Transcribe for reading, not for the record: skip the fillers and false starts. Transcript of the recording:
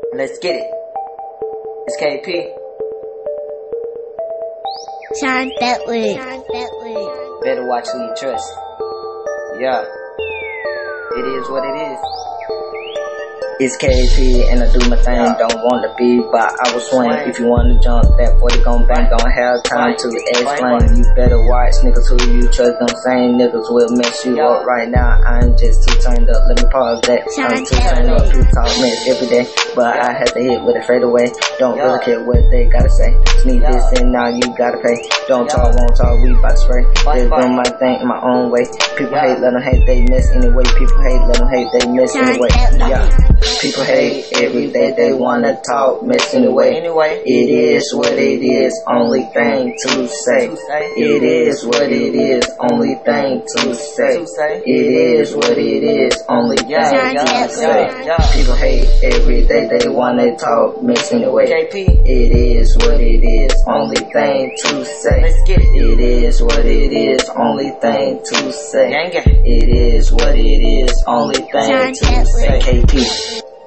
Let's get it. It's KP. Shine that way. Better watch who you trust. Yeah. It is what it is. It's KP and I do my thing, don't want to be, but I will swing. If you wanna jump, that 40 gon' bang, don't have time to explain. You better watch niggas who you trust, them same niggas will mess you up right now. I'm just too turned up, let me pause that. I'm too turned up, you talk mess every day, but I had to hit with a fadeaway. Don't really care what they gotta say. Sneak this in, now you gotta pay. Don't talk, won't talk, we bout to spray. Just doing my thing in my own way. People hate, let them hate, they miss anyway. People hate, let them hate, they miss anyway. Yeah. People hate every day, they wanna talk, miss anyway. It is what it is, only thing to say. It is what it is, only thing to say. It is what it is, only thing to say. People hate every day, they wanna talk, miss anyway. It is what it is, only thing to say. It is what it is, only thing to say. It is what it is, only thing to say. KP.